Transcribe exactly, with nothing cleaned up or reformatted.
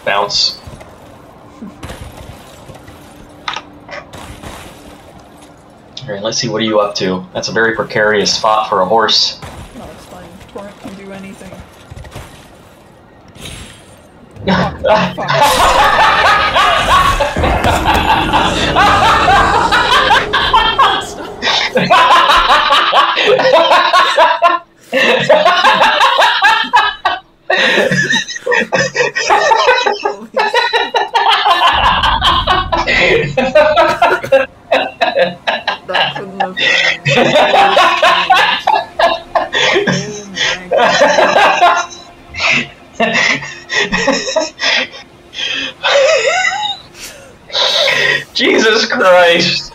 bounce. Alright, let's see, what are you up to? That's a very precarious spot for a horse. No, it's fine. Torrent can do anything. Fuck, fuck. That couldn't have been. Jesus Christ!